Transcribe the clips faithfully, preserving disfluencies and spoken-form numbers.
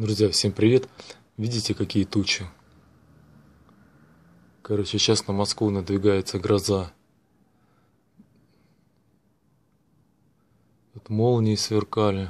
Друзья, всем привет! Видите, какие тучи? Короче, сейчас на Москву надвигается гроза. Тут молнии сверкали.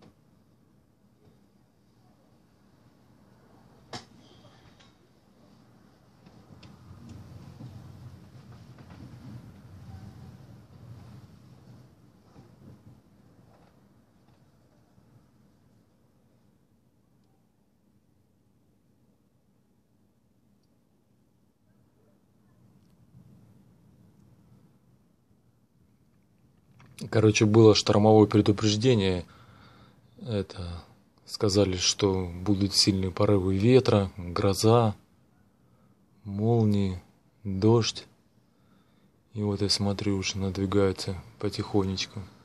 Короче, было штормовое предупреждение. Это сказали, что будут сильные порывы ветра, гроза, молнии, дождь. И вот я смотрю, уже надвигается потихонечку.